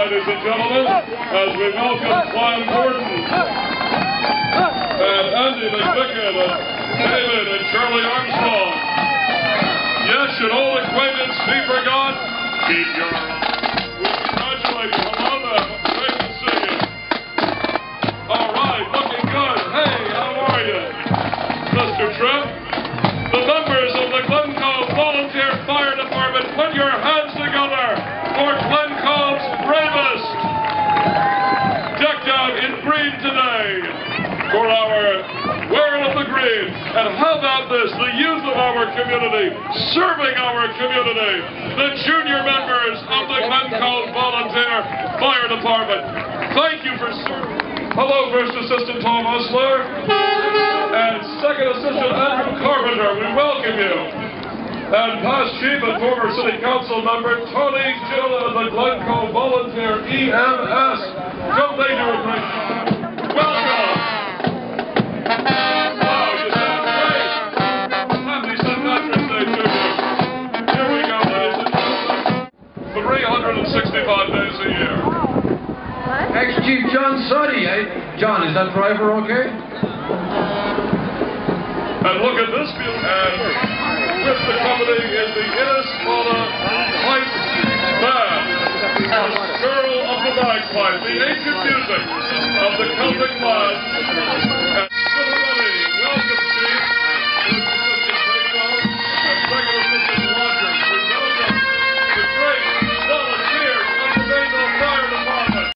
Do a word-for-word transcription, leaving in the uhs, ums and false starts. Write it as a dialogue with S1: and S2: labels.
S1: ladies and gentlemen, as we welcome Clan Gordon and Andy McGannon and David and Charlie Armstrong. Yes, should old acquaintance be forgot? Keep your own. We congratulate you. Hello there. Great to see you. All right, looking good. Hey, how are you, Mister Tripp? The members of the Glen Cove Volunteer Fire Department, put your hands together for Glen Cove's bravest. Decked out in green today for our wearing of the green. And how about this? The youth of our community, serving our community, the junior members of the Glen Cove Volunteer Fire Department. Thank you for serving. Hello, First Assistant Tom Osler and Second Assistant Andrew Carpenter. We welcome you. And past chief and former city council member Tony Gill of the Glen Cove Volunteer E M S. Don't they do a great job? Welcome. Wow, you sound great. Happy Saint Patrick's Day to you. Here we go, ladies and gentlemen. three hundred sixty-five days a year.
S2: Ex-Chief John Suddy, eh? John, is that driver okay?
S1: And look at this view. And with the company is the Innisfallen Pipe Band, the skirl of the bagpipe, the ancient music of the Celtic lads.